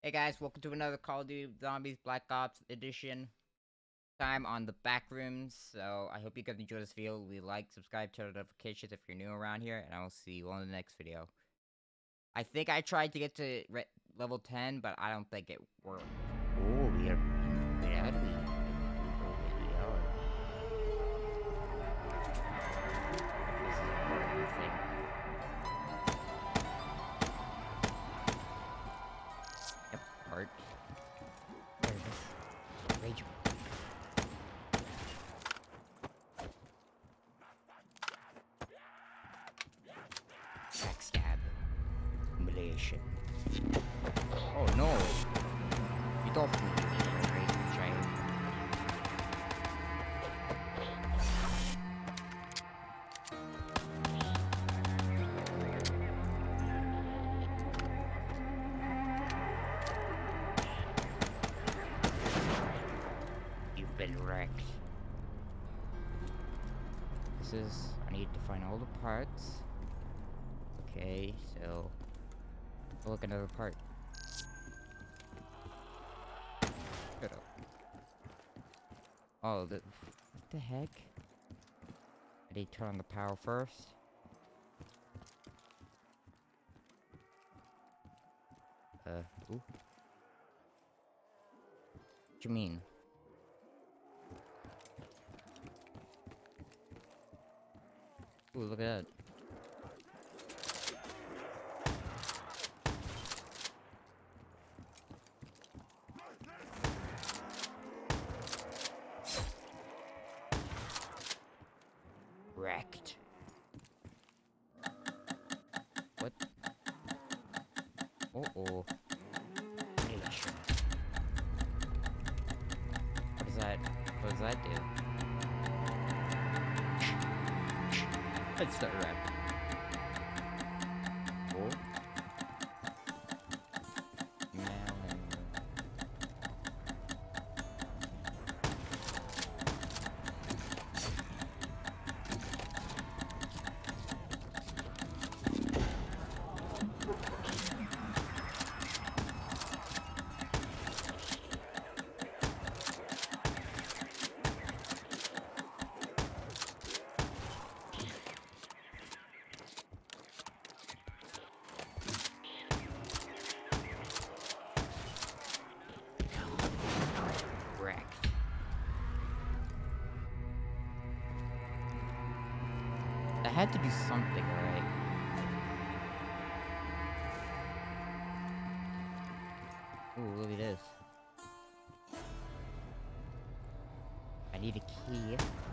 Hey guys, welcome to another Call of Duty Zombies Black Ops edition. Time on the Backrooms. So I hope you guys enjoy this video. Leave like, subscribe, turn on notifications if you're new around here, and I will see you on the next video. I think I tried to get to level 10, but I don't think it worked. Oh, we are. Where are we? Oh, we are. This is a horrible thing. Yep, part. There it is. Rage. Backstab. Humiliation. Oh no! You don't crazy giant. You've been wrecked. This is... I need to find all the parts. Okay, so... look, another part. Shut up. Oh, what the heck? I need to turn on the power first. Ooh. What you mean? Ooh, look at that. Wrecked. What? Uh-oh. Nation. What does that... what does that do? Let's start wrecked. Oh. I had to do something, right? Ooh, look at this. I need a key.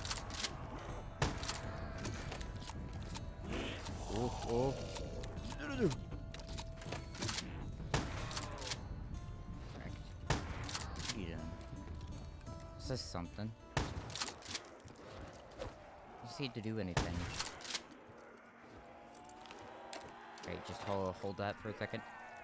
Oh, oh. This is something. Just need to do anything. Right, just hold that for a second.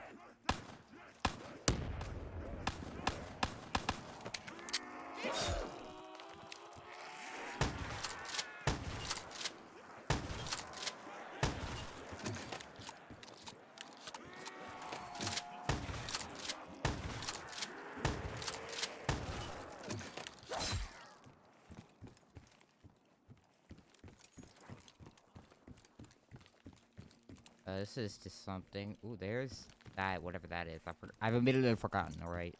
This is just something. Ooh, there's that, whatever that is. I've admittedly forgotten, alright.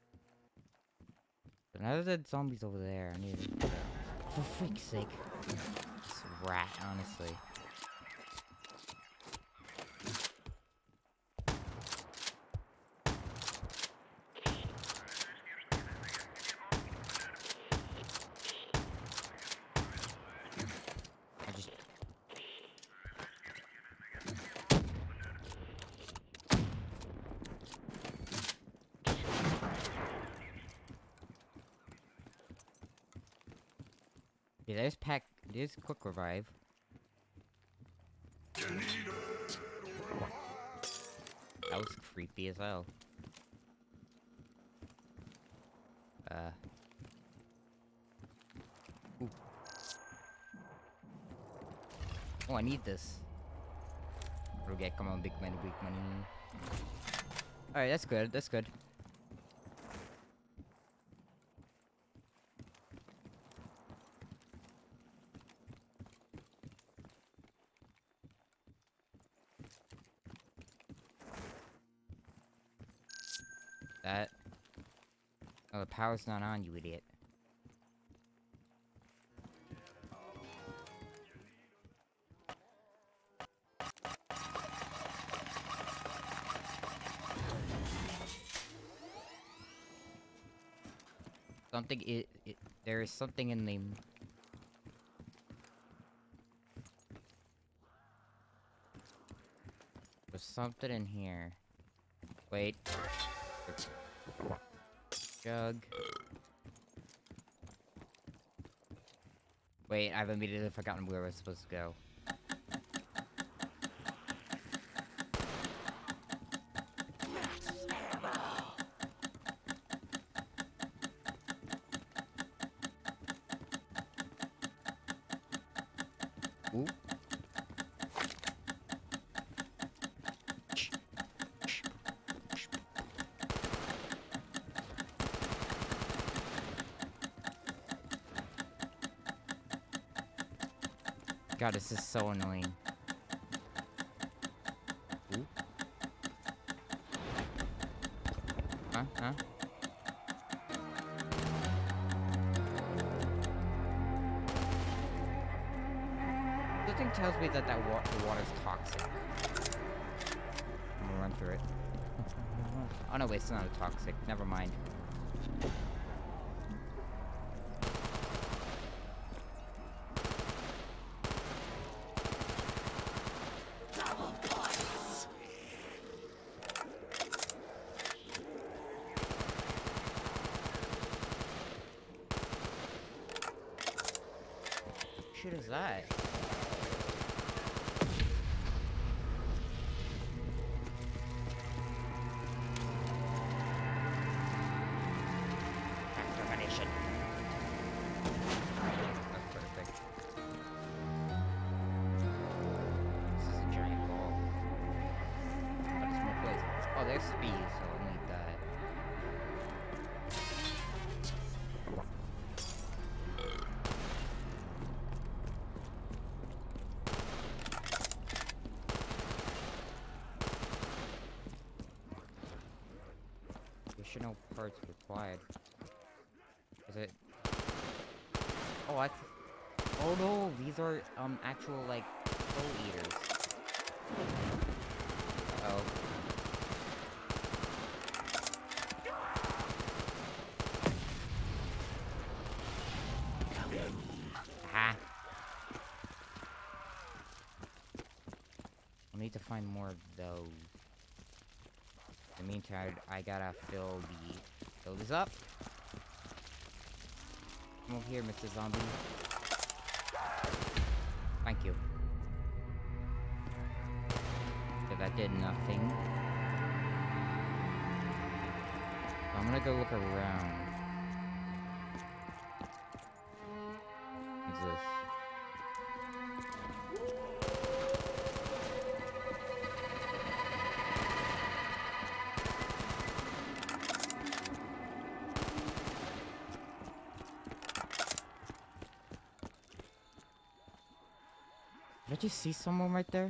But now there's zombies over there. I need to... for freak's sake. This rat, honestly. Yeah, there's quick revive. That was creepy as hell. Ooh. Oh, I need this. Okay, come on, big money, big money. Alright, that's good. That's good. That. Oh, the power's not on, you idiot. Something there is something in the... There's something in here. Wait. Jug. Wait, I've immediately forgotten where we're supposed to go. Ooh. God, this is so annoying. Ooh. Huh? Something tells me that the water's toxic. I'm gonna run through it. Oh no, wait, it's not a toxic. Never mind. What is that? Extermination. That's perfect. This is a giant ball. But it's more poison. Oh, there's speed, so I'll need that. Additional parts required. Is it? Oh, oh no, these are actual like soul eaters. Uh oh. Ah. I'll need to find more of those. In the meantime, I gotta fill this up. Come over here, Mr. Zombie. Thank you. Okay, that did nothing. I'm gonna go look around. What's this? Did you see someone right there?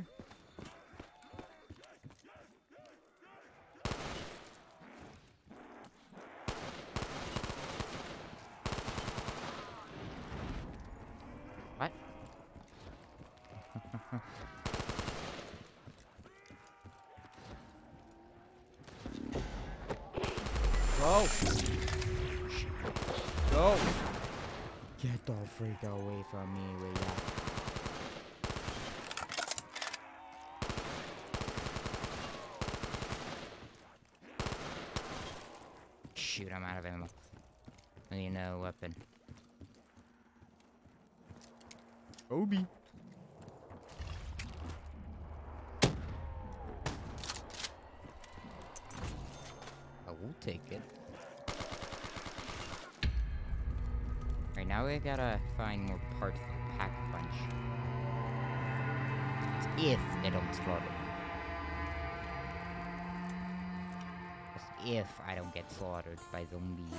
What? Go! Go! Get the freak away from me, will ya? Shoot, I'm out of ammo. I need no weapon. Obi. I will take it. Right now we gotta find more parts for the pack punch. If they don't explode it. if I don't get slaughtered by zombies.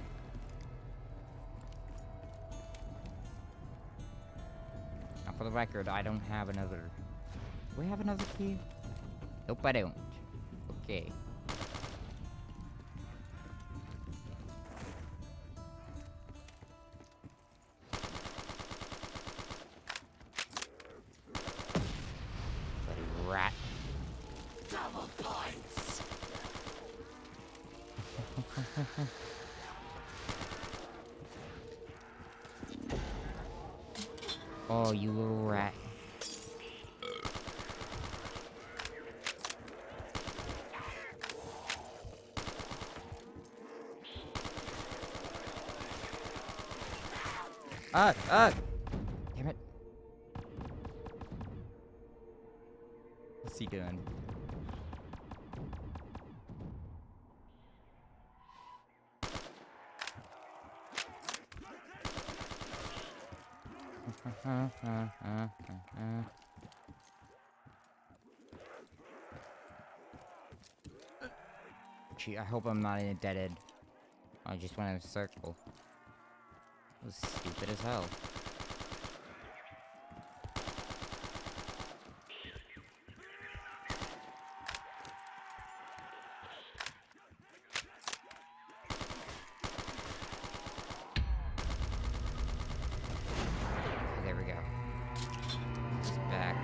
Now, for the record, I don't have another... Do we have another key? Nope, I don't. Okay. Bloody rat. Double points. Oh, you little rat. Damn it. What's he doing? Gee, I hope I'm not in a dead end. I just went in a circle. It was stupid as hell. There we go. Just back.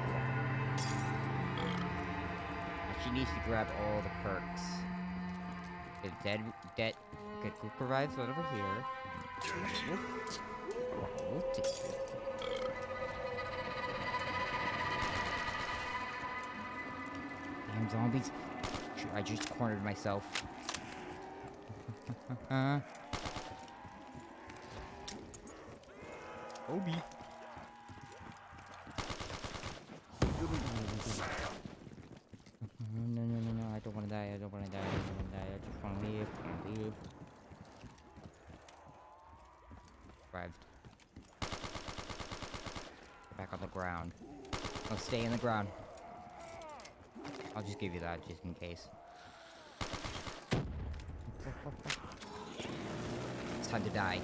She needs to grab all the perks. The dead, good group arrives right over here. We'll take it. Damn zombies. I just cornered myself. Obi. No, I don't wanna die, I don't wanna die, I just wanna leave, Arrived. Back on the ground. I'll stay in the ground. I'll just give you that, just in case. It's time to die.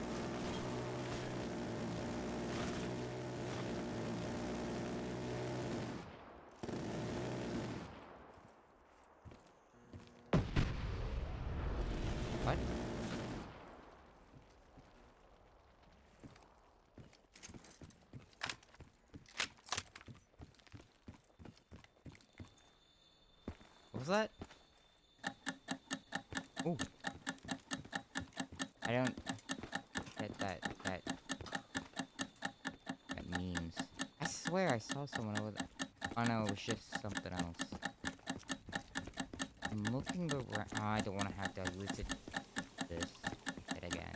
What? What was that? Ooh. I don't get that means. I swear I saw someone over there. Oh no, it was just something else. I'm looking around. Oh, I don't want to have to visit this bit again.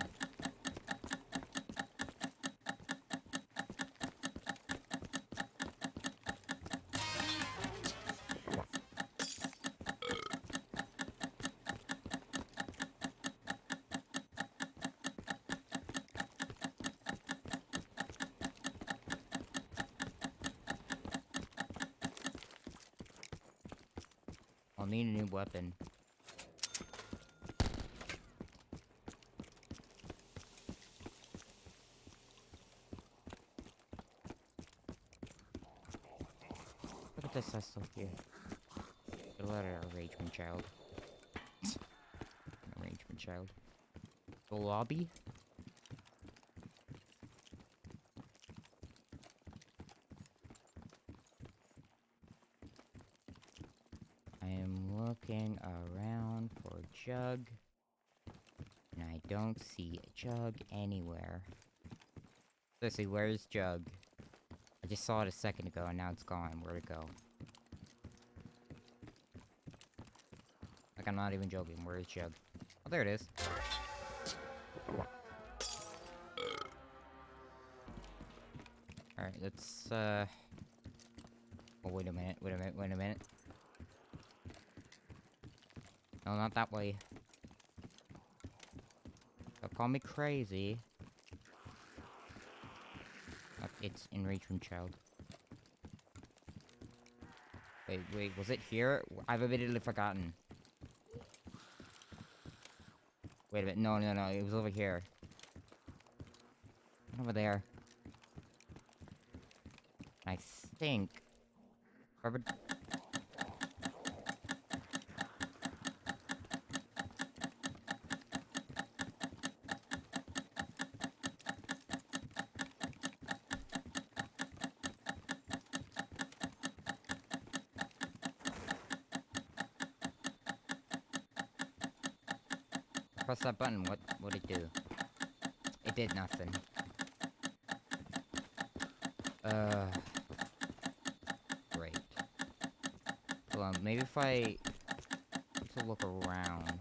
I'll need a new weapon. Look at this, I still here. Get a letter, arrangement child. Arrangement child. The lobby? I am looking around for Jug, and I don't see a Jug anywhere. Seriously, where's Jug? I just saw it a second ago, and now it's gone. Where'd it go? Like, I'm not even joking. Where is Jug? Oh, there it is. Alright, let's, Oh, wait a minute, wait a minute. No, not that way. Don't call me crazy. It's enragement child. Wait, was it here? I've admittedly forgotten. Wait a minute. No, no, no. It was over here. Over there. I think. Rubber. Press that button. What'd it do? It did nothing. Great. Hold on, maybe if I to look around.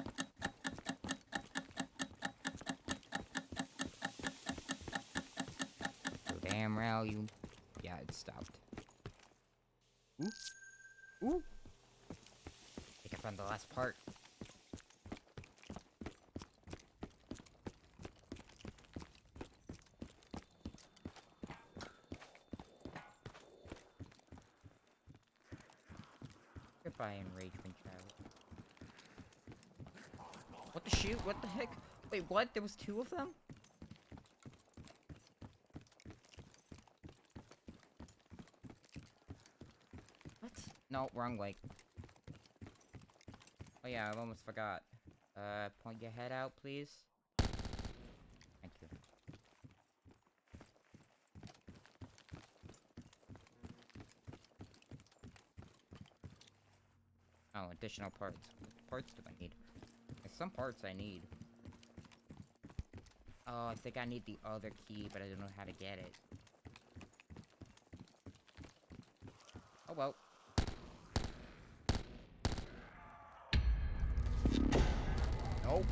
Go damn rail, you. Yeah, it stopped. Ooh. Ooh. I think I found the last part. Goodbye, enragement child. What the shoot? What the heck? Wait, what? There was two of them? What? No, wrong way. Oh yeah, I almost forgot. Point your head out, please. Thank you. Oh, additional parts. What parts do I need? There's some parts I need. Oh, I think I need the other key, but I don't know how to get it. Oh well. Nope.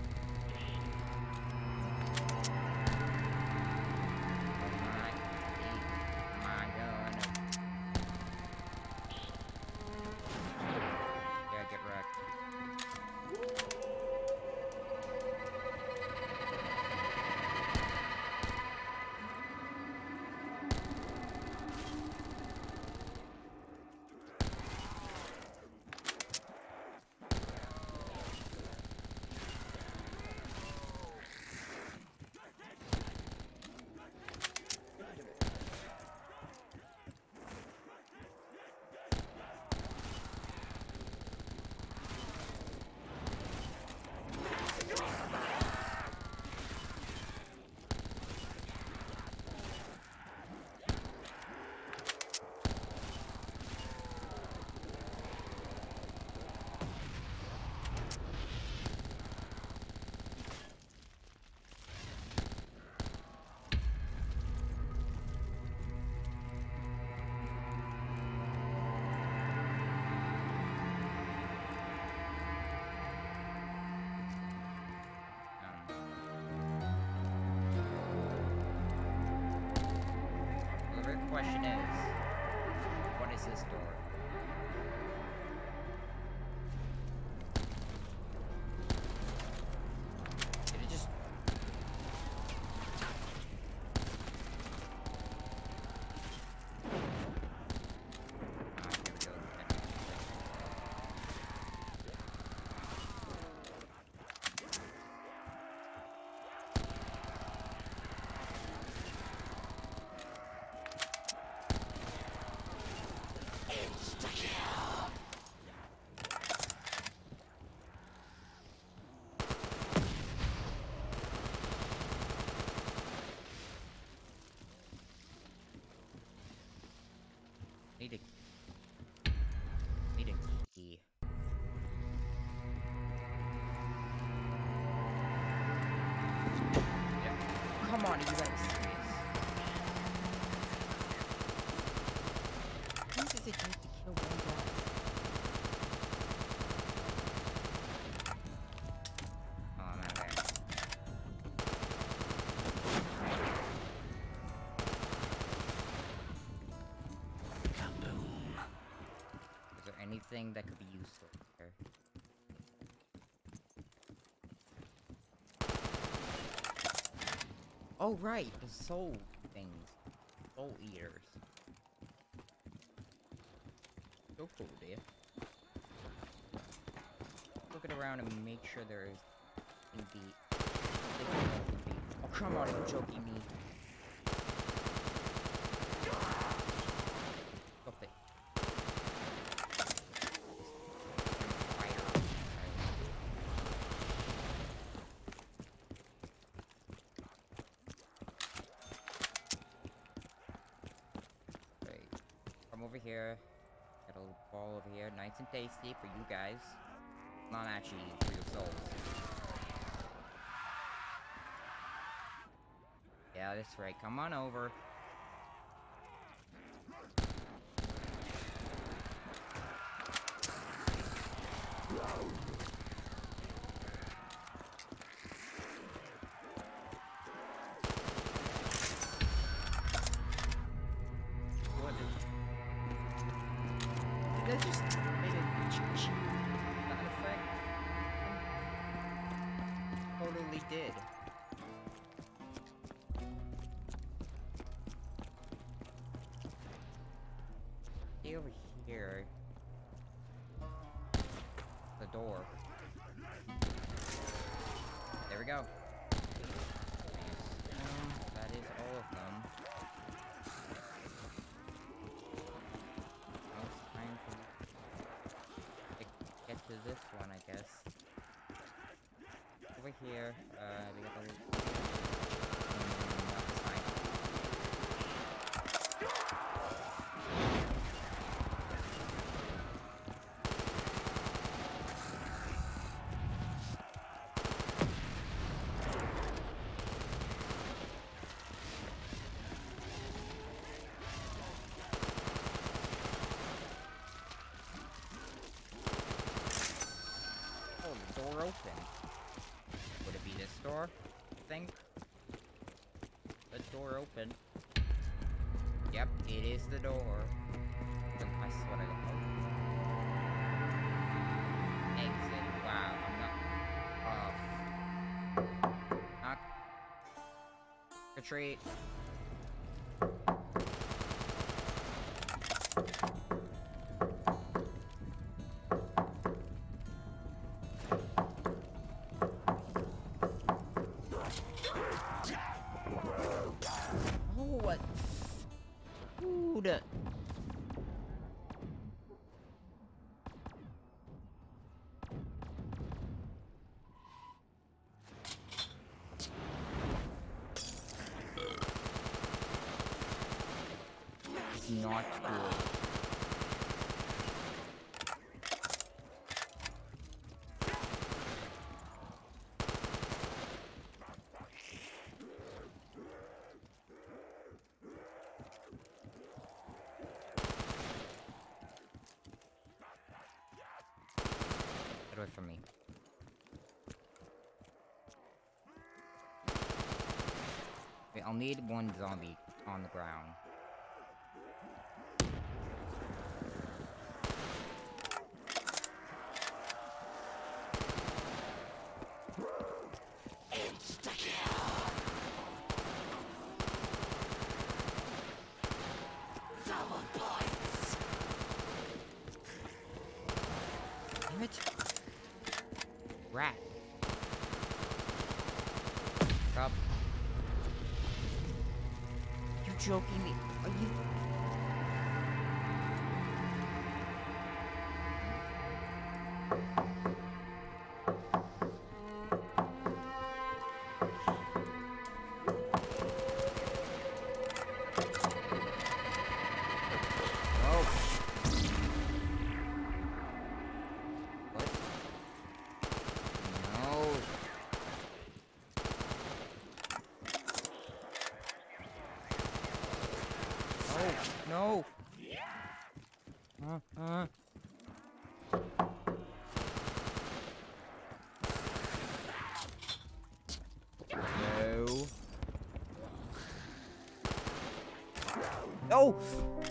Question is, what is this door? Did it just... Need a key. Yeah. Come on, you guys serious? How much does it take to kill one guy? Oh, I'm out there. Is there anything that could be useful here? Oh, right, the soul things. Soul eaters. So cool, dude. Look it around and make sure there is beat. Oh, come on, you're joking me. Stop it. Wait, come over here. Got a little ball over here, nice and tasty for you guys. Not actually for your souls. Yeah, that's right. Come on over. What is... Did that just made a sound effect? Totally did. See over here. The door. There we go. That is all of them. Now it's time to get to this one, I guess. Over here, we got the... that's fine. Oh, the door open. Would it be this door? I think. The door open. Yep, it is the door. I swear to God. Exit. Wow, I'm not. Knock. Retreat. Oh, what? Dude. It's not good. Get away from me. Wait, I'll need one zombie on the ground. Double points. Damn it. Rat. Stop. You joking me? Are you... Oh. What? No. Oh, no. No. No.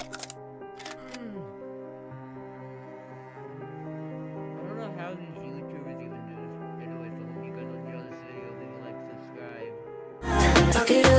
I don't know how these YouTubers even do this. Anyways, I hope you guys enjoy this video. Leave a like, subscribe. Fuck it